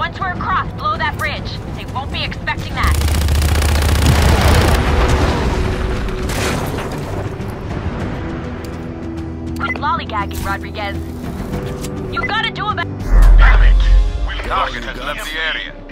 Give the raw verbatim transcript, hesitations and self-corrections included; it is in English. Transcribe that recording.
Once we're across, blow that bridge. They won't be expecting that. Quit lollygagging, Rodriguez. You gotta do about— Damn it! We'll target has left the area.